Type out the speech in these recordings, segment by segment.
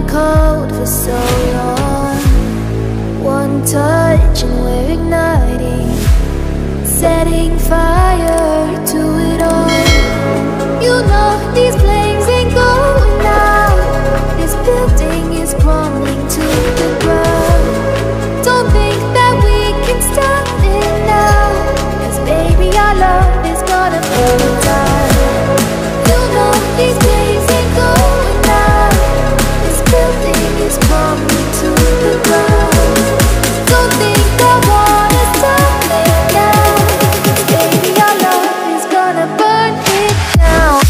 cold for so long. One touch and we're igniting, setting fire to it all. You know these flames ain't going out. This building is crumbling to the ground. Don't think that we can stop it now, 'cause baby our love is gonna burn down. You know these flames ain't going out. This building is crumbling to the ground. Don't think I wanna stop it now, 'cause baby our love is gonna burn it down.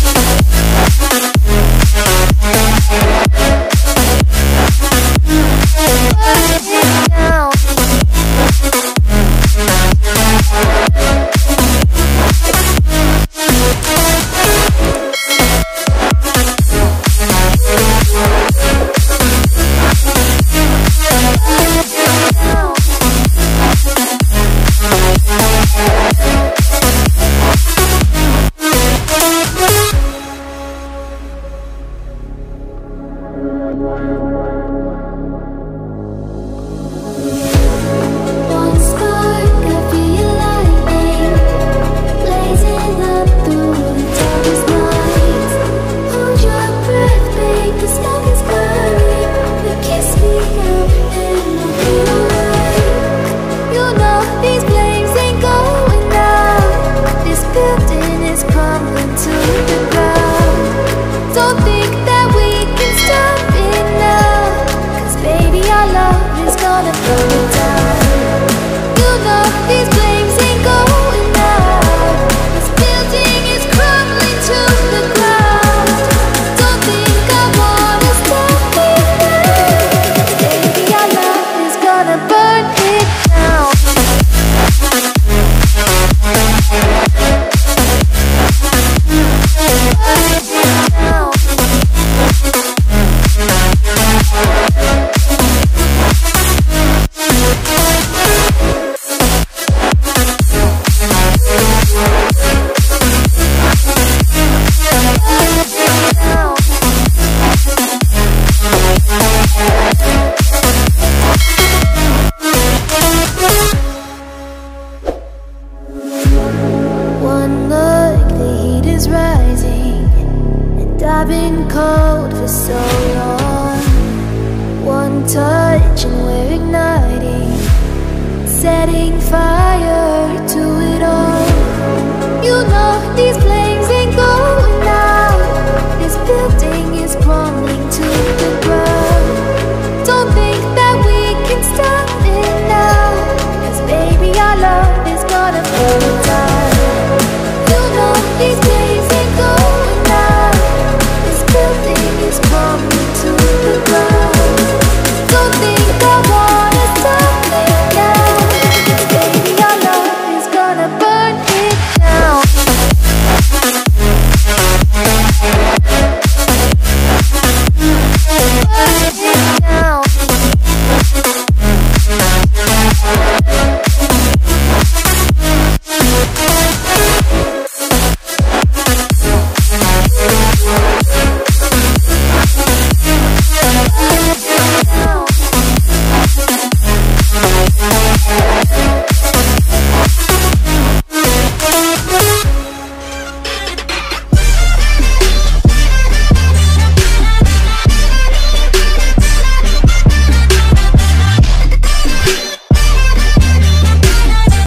Setting fire